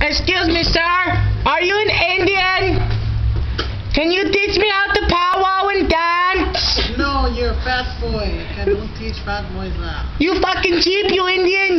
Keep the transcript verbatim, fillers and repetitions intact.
Excuse me, sir. Are you an Indian? Can you teach me how to powwow and dance? No, you're a fat boy. I don't teach fat boys that. You fucking cheap, you Indian.